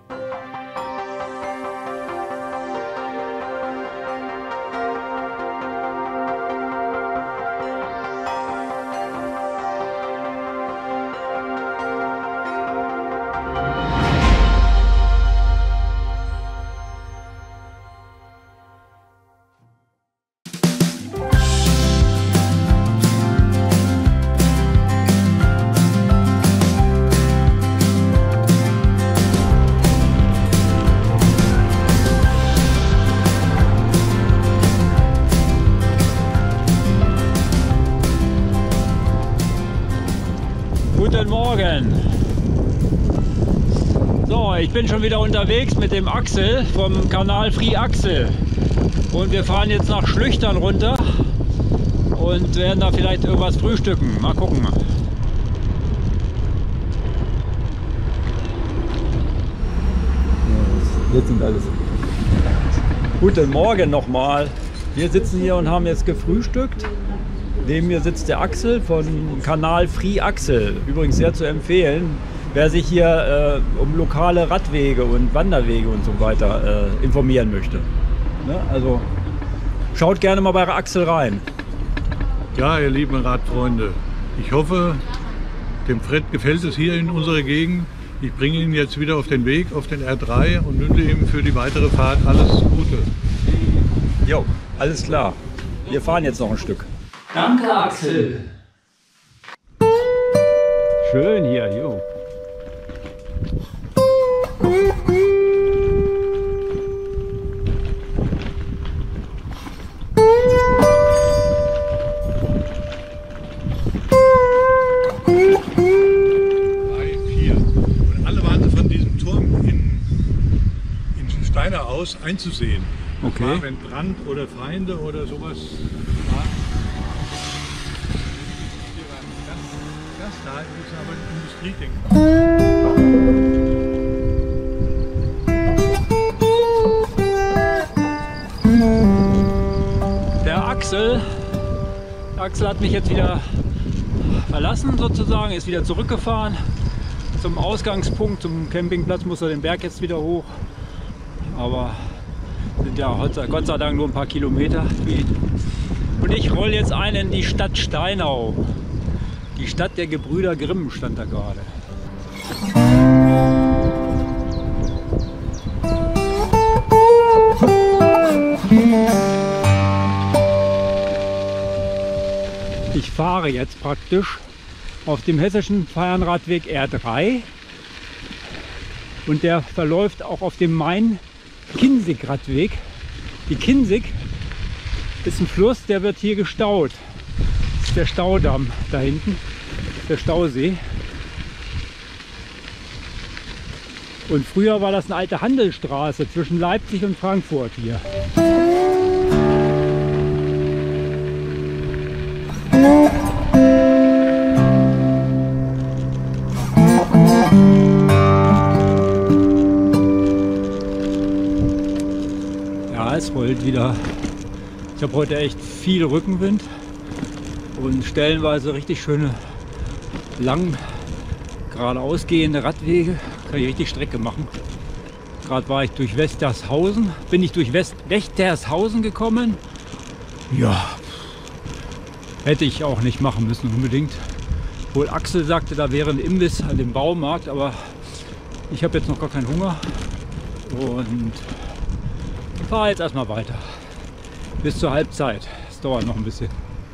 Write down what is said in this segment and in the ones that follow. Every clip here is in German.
Guten Morgen! So, ich bin schon wieder unterwegs mit dem Axel vom Kanal Free Axel und wir fahren jetzt nach Schlüchtern runter und werden da vielleicht irgendwas frühstücken. Mal gucken. Jetzt sind alles. Guten Morgen nochmal! Wir sitzen hier und haben jetzt gefrühstückt. Neben mir sitzt der Axel von Kanal Free Axel. Übrigens sehr zu empfehlen, wer sich hier um lokale Radwege und Wanderwege und so weiter informieren möchte. Ne? Also schaut gerne mal bei Axel rein. Ja, ihr lieben Radfreunde, ich hoffe, dem Fred gefällt es hier in unserer Gegend. Ich bringe ihn jetzt wieder auf den Weg, auf den R3 und wünsche ihm für die weitere Fahrt alles Gute. Jo, alles klar. Wir fahren jetzt noch ein Stück. Danke, Axel. Schön hier, jo. Und alle waren von diesem Turm in Steiner aus einzusehen. Okay. War, wenn Brand oder Feinde oder sowas war. Ganz nah ist aber ein Industriedenkmal. Der Axel hat mich jetzt wieder verlassen sozusagen, ist wieder zurückgefahren zum Ausgangspunkt, zum Campingplatz, muss er den Berg jetzt wieder hoch. Aber sind ja Gott sei Dank nur ein paar Kilometer. Und ich rolle jetzt ein in die Stadt Steinau. Die Stadt der Gebrüder Grimm stand da gerade. Ich fahre jetzt praktisch auf dem hessischen Fernradweg R3 und der verläuft auch auf dem Main-Kinzig-Radweg. Die Kinzig ist ein Fluss, der wird hier gestaut. Das ist der Staudamm da hinten, der Stausee. Und früher war das eine alte Handelsstraße zwischen Leipzig und Frankfurt hier. Ja, es rollt wieder. Ich habe heute echt viel Rückenwind und stellenweise richtig schöne, lang geradeaus gehende Radwege. Kann ich richtig Strecke machen. Gerade war ich durch Westershausen, bin ich durch Westershausen gekommen. Ja, hätte ich auch nicht machen müssen unbedingt. Wohl Axel sagte, da wäre ein Imbiss an dem Baumarkt, aber ich habe jetzt noch gar keinen Hunger und fahre jetzt erstmal weiter. Bis zur Halbzeit. Es dauert noch ein bisschen.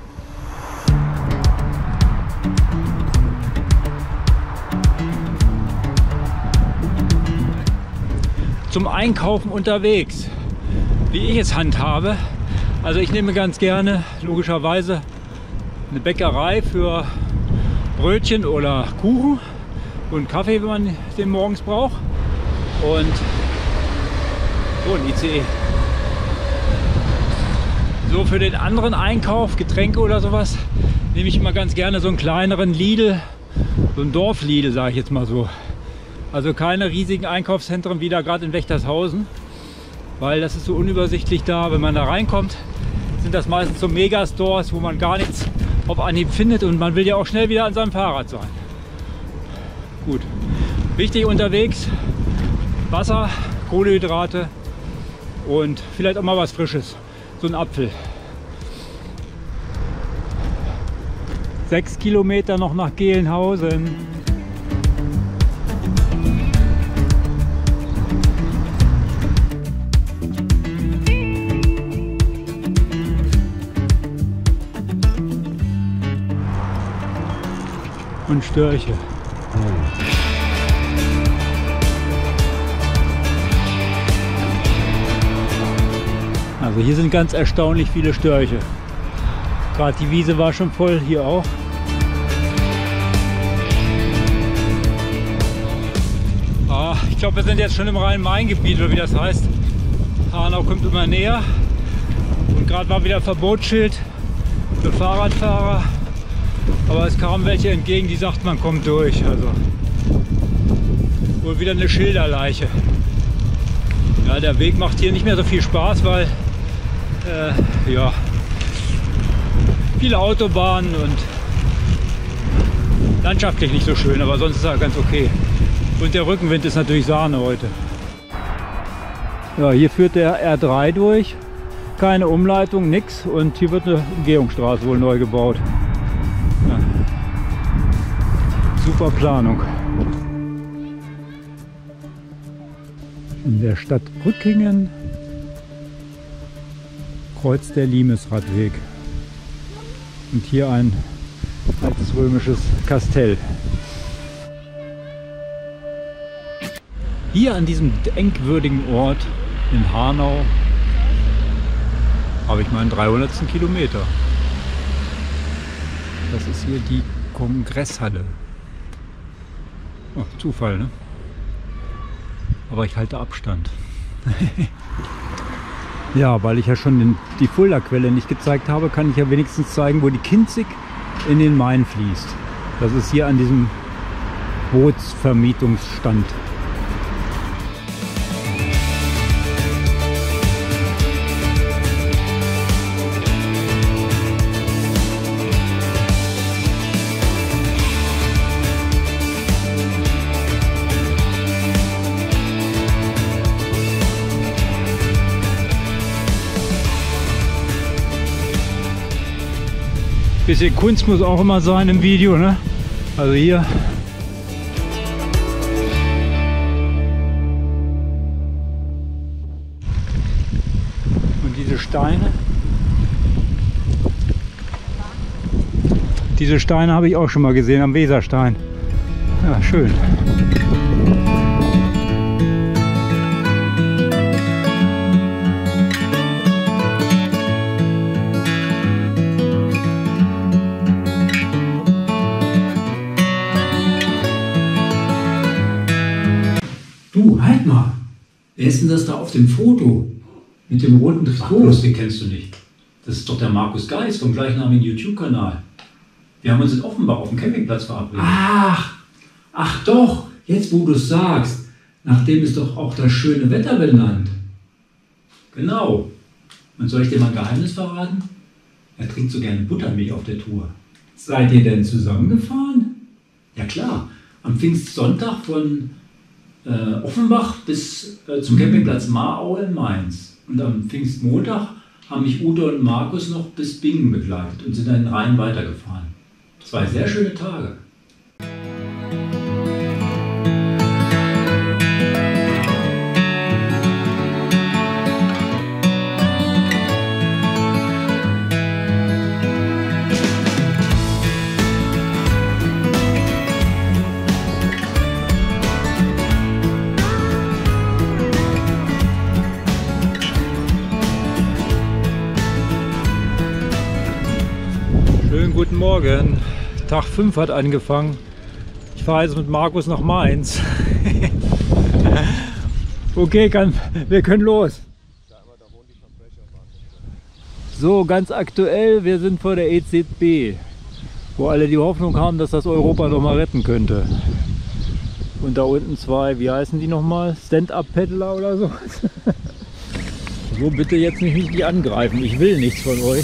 Zum Einkaufen unterwegs, wie ich es handhabe. Also ich nehme ganz gerne logischerweise eine Bäckerei für Brötchen oder Kuchen und Kaffee, wenn man den morgens braucht. Und so ein ICE. So für den anderen Einkauf, Getränke oder sowas, nehme ich immer ganz gerne so einen kleineren Lidl, so ein Dorf-Lidl, sage ich jetzt mal so. Also keine riesigen Einkaufszentren wie da gerade in Westershausen, weil das ist so unübersichtlich da. Wenn man da reinkommt, sind das meistens so Megastores, wo man gar nichts auf Anhieb findet und man will ja auch schnell wieder an seinem Fahrrad sein. Gut, wichtig unterwegs, Wasser, Kohlenhydrate und vielleicht auch mal was Frisches. So ein Apfel. 6 Kilometer noch nach Gelnhausen. Und Störche. Also hier sind ganz erstaunlich viele Störche. Gerade die Wiese war schon voll, hier auch. Ich glaube, wir sind jetzt schon im Rhein-Main-Gebiet, oder wie das heißt. Hanau kommt immer näher. Und gerade war wieder Verbotsschild für Fahrradfahrer. Aber es kamen welche entgegen, die sagten, man kommt durch. Also wohl wieder eine Schilderleiche. Ja, der Weg macht hier nicht mehr so viel Spaß, weil ja, viele Autobahnen und landschaftlich nicht so schön, aber sonst ist er ganz okay. Und der Rückenwind ist natürlich Sahne heute. Ja, hier führt der R3 durch. Keine Umleitung, nix. Und hier wird eine Umgehungsstraße wohl neu gebaut. Ja. Super Planung. In der Stadt Rückingen kreuzt der Limesradweg. Und hier ein altes römisches Kastell. Hier an diesem denkwürdigen Ort in Hanau habe ich meinen 300. Kilometer. Das ist hier die Kongresshalle. Oh, Zufall, ne? Aber ich halte Abstand. Ja, weil ich ja schon die Fulda-Quelle nicht gezeigt habe, kann ich ja wenigstens zeigen, wo die Kinzig in den Main fließt. Das ist hier an diesem Bootsvermietungsstand. Bisschen Kunst muss auch immer sein im Video, ne? Also hier. Und diese Steine. Diese Steine habe ich auch schon mal gesehen am Weserstein. Ja, schön. Du, halt mal! Wer ist denn das da auf dem Foto? Mit dem roten Trikot? Markus, den kennst du nicht. Das ist doch der Markus Geis vom gleichnamigen YouTube-Kanal. Wir haben uns in Offenbach auf dem Campingplatz verabredet. Ach doch, jetzt wo du es sagst. Nach dem ist doch auch das schöne Wetter benannt. Genau. Und soll ich dir mal ein Geheimnis verraten? Er trinkt so gerne Buttermilch auf der Tour. Seid ihr denn zusammengefahren? Ja klar, am Pfingstsonntag von Offenbach bis zum Campingplatz Marau in Mainz. Und am Pfingstmontag haben mich Ute und Markus noch bis Bingen begleitet und sind dann in den Rhein weitergefahren. 2 sehr schöne Tage. Guten Morgen. Tag 5 hat angefangen. Ich fahre jetzt mit Markus nach Mainz. Okay, wir können los. So, ganz aktuell, wir sind vor der EZB, wo alle die Hoffnung haben, dass das Europa noch mal retten könnte. Und da unten 2, wie heißen die nochmal? Stand-Up-Paddler oder so? So, bitte jetzt nicht angreifen. Ich will nichts von euch.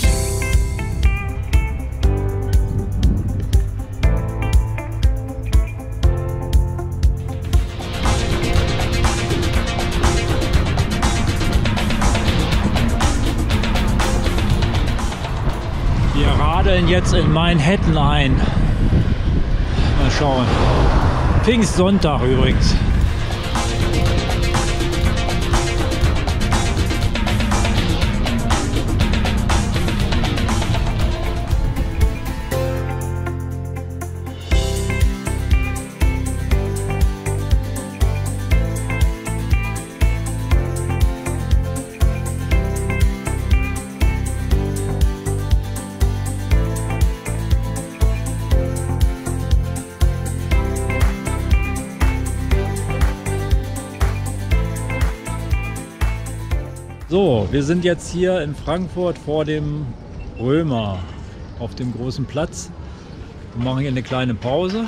Wir radeln jetzt in Manhattan ein. Mal schauen. Pfingstsonntag übrigens. So, wir sind jetzt hier in Frankfurt vor dem Römer auf dem großen Platz. Wir machen hier eine kleine Pause.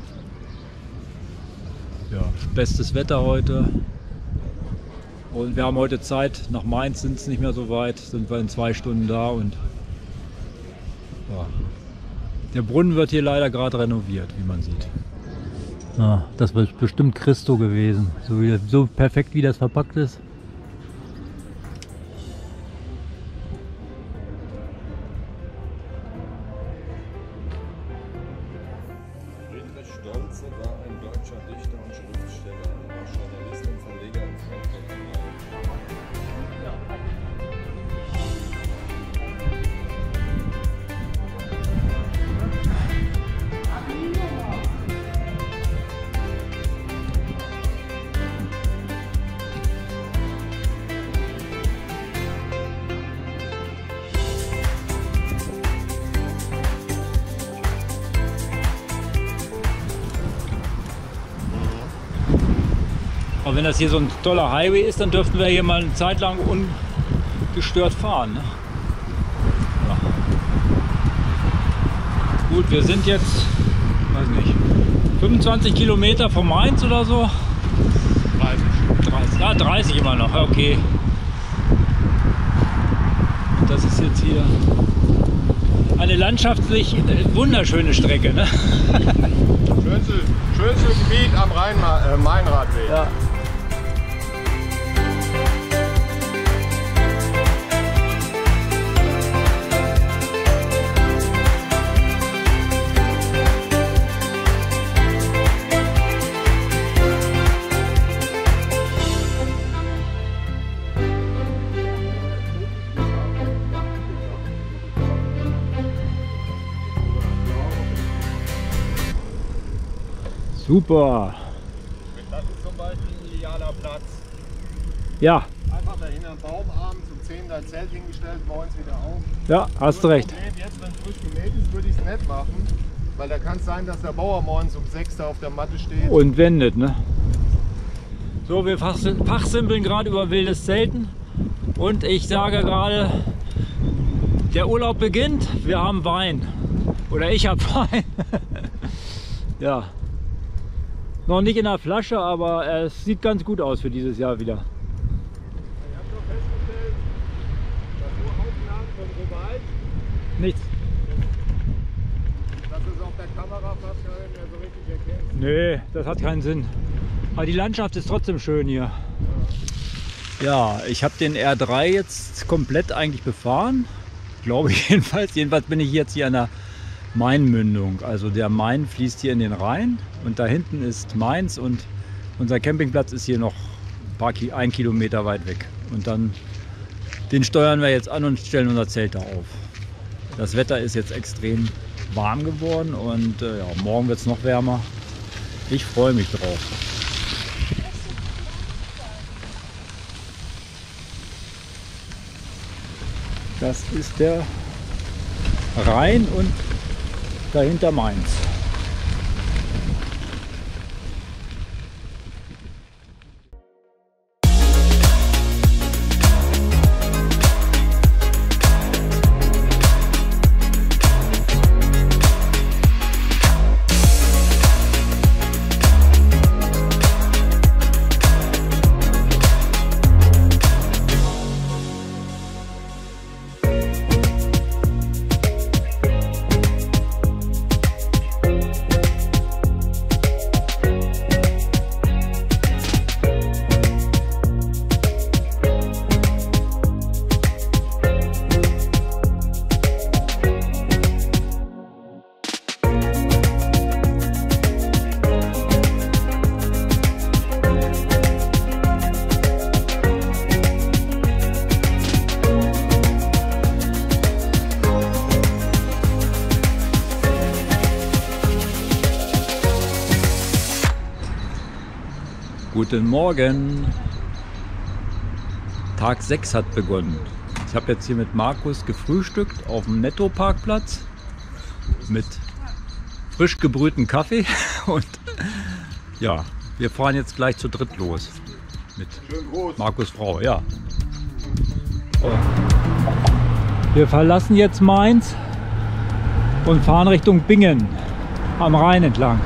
Ja, bestes Wetter heute. Und wir haben heute Zeit. Nach Mainz sind es nicht mehr so weit. Sind wir in 2 Stunden da und ja. Der Brunnen wird hier leider gerade renoviert, wie man sieht. Ah, das wird bestimmt Christo gewesen. So perfekt wie das verpackt ist. Stolze war ein deutscher Dichter und Schriftsteller. Er war Journalist und Verleger in Frankfurt am Main. Aber wenn das hier so ein toller Highway ist, dann dürften wir hier mal eine Zeit lang ungestört fahren. Ne? Ja. Gut, wir sind jetzt, weiß nicht, 25 Kilometer von Mainz oder so. 30. Ja, 30 immer noch, okay. Und das ist jetzt hier eine landschaftlich wunderschöne Strecke. Ne? Schönste Gebiet am Main-Radweg. Ja. Super. Das ist zum Beispiel ein idealer Platz. Ja. Einfach dahinter am Baumarm, zum 10 dein Zelt hingestellt, morgens wieder auf. Ja, hast du recht. Jetzt, wenn frisch gemäht ist, würde ich es nicht machen, weil da kann es sein, dass der Bauer morgens um 6 da auf der Matte steht. Und wendet, ne? So, wir fachsimpeln gerade über wildes Zelten und ich sage gerade, der Urlaub beginnt, wir haben Wein. Oder ich habe Wein. Ja. Noch nicht in der Flasche, aber es sieht ganz gut aus für dieses Jahr wieder. Ich habe noch festgestellt, dass nur Aufnahmen von so weit, Nichts. dass es auf der Kamera fast gar nicht mehr so richtig erkennst. Nee, das hat keinen Sinn. Aber die Landschaft ist trotzdem schön hier. Ja, ich habe den R3 jetzt komplett eigentlich befahren. Glaube ich jedenfalls. Jedenfalls bin ich jetzt hier an der Mainmündung. Also der Main fließt hier in den Rhein und da hinten ist Mainz und unser Campingplatz ist hier noch ein Kilometer weit weg. Und dann den steuern wir jetzt an und stellen unser Zelt da auf. Das Wetter ist jetzt extrem warm geworden und ja, morgen wird es noch wärmer. Ich freue mich drauf. Das ist der Rhein und dahinter Mainz. Guten Morgen! Tag 6 hat begonnen. Ich habe jetzt hier mit Markus gefrühstückt auf dem Netto-Parkplatz mit frisch gebrühtem Kaffee und ja, wir fahren jetzt gleich zu dritt los mit Markus' Frau. Ja. Wir verlassen jetzt Mainz und fahren Richtung Bingen am Rhein entlang.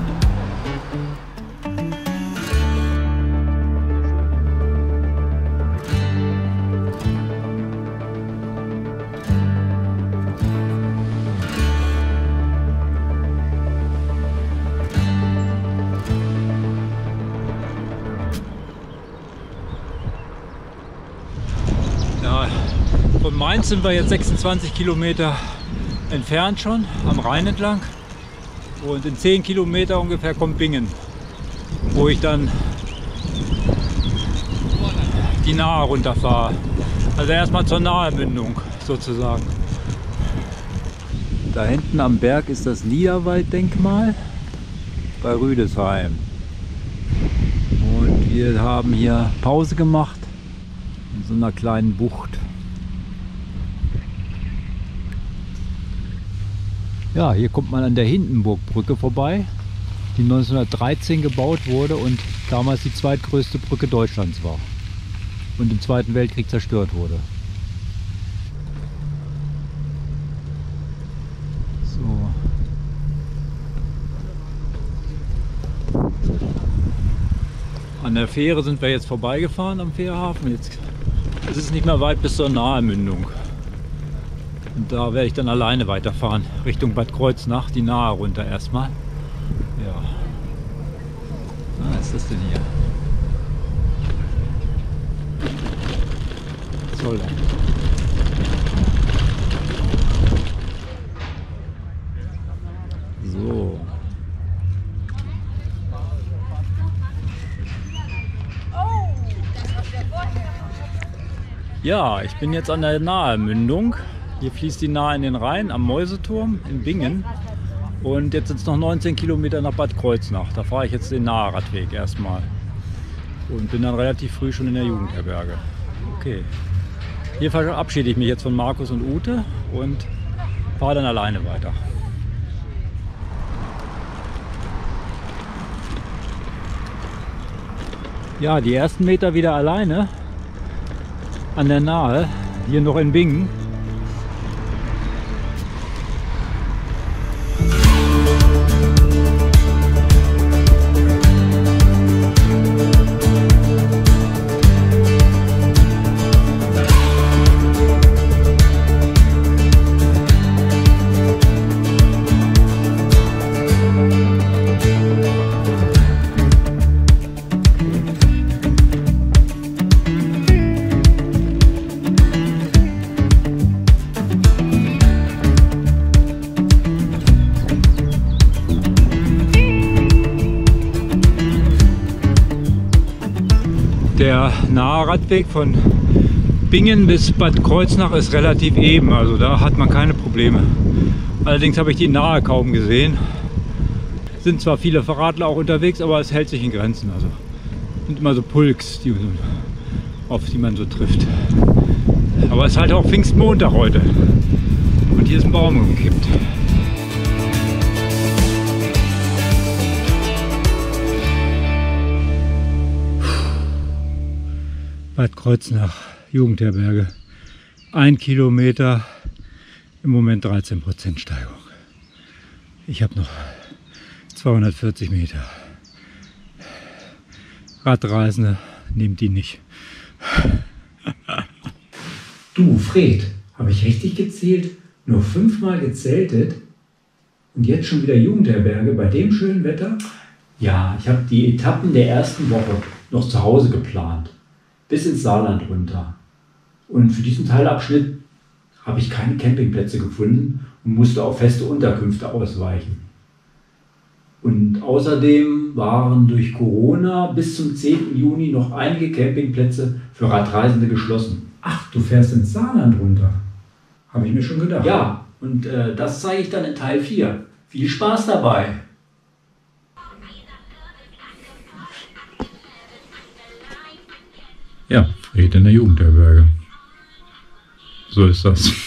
Ja, von Mainz sind wir jetzt 26 Kilometer entfernt schon, am Rhein entlang. Und in 10 Kilometer ungefähr kommt Bingen, wo ich dann die Nahe runterfahre. Also erstmal zur Nahemündung sozusagen. Da hinten am Berg ist das Niederwalddenkmal bei Rüdesheim. Und wir haben hier Pause gemacht in so einer kleinen Bucht. Ja, hier kommt man an der Hindenburgbrücke vorbei, die 1913 gebaut wurde und damals die zweitgrößte Brücke Deutschlands war und im Zweiten Weltkrieg zerstört wurde. So. An der Fähre sind wir jetzt vorbeigefahren am Fährhafen. Jetzt ist es nicht mehr weit bis zur Nahemündung. Und da werde ich dann alleine weiterfahren, Richtung Bad Kreuznach, die Nahe runter erstmal. Ja. Was ist das denn hier? Zoll. So. Ja, ich bin jetzt an der Nahemündung. Hier fließt die Nahe in den Rhein am Mäuseturm in Bingen. Und jetzt sind es noch 19 Kilometer nach Bad Kreuznach. Da fahre ich jetzt den Nahradweg erstmal. Und bin dann relativ früh schon in der Jugendherberge. Okay. Hier verabschiede ich mich jetzt von Markus und Ute und fahre dann alleine weiter. Ja, die ersten Meter wieder alleine an der Nahe, hier noch in Bingen. Der Nahradweg von Bingen bis Bad Kreuznach ist relativ eben, also da hat man keine Probleme. Allerdings habe ich die Nahe kaum gesehen. Sind zwar viele Fahrradler auch unterwegs, aber es hält sich in Grenzen. Also sind immer so Pulks, auf die man so trifft. Aber es ist halt auch Pfingstmontag heute. Und hier ist ein Baum umgekippt. Bad Kreuznach, Jugendherberge. 1 Kilometer, im Moment 13% Steigung. Ich habe noch 240 Meter. Radreisende nehmt die nicht. Du, Fred, habe ich richtig gezählt? Nur 5-mal gezeltet? Und jetzt schon wieder Jugendherberge bei dem schönen Wetter? Ja, ich habe die Etappen der ersten Woche noch zu Hause geplant. Bis ins Saarland runter. Und für diesen Teilabschnitt habe ich keine Campingplätze gefunden und musste auf feste Unterkünfte ausweichen. Und außerdem waren durch Corona bis zum 10. Juni noch einige Campingplätze für Radreisende geschlossen. Ach, du fährst ins Saarland runter? Habe ich mir schon gedacht. Ja, und das zeige ich dann in Teil 4. Viel Spaß dabei! Ja, Fred in der Jugendherberge. So ist das.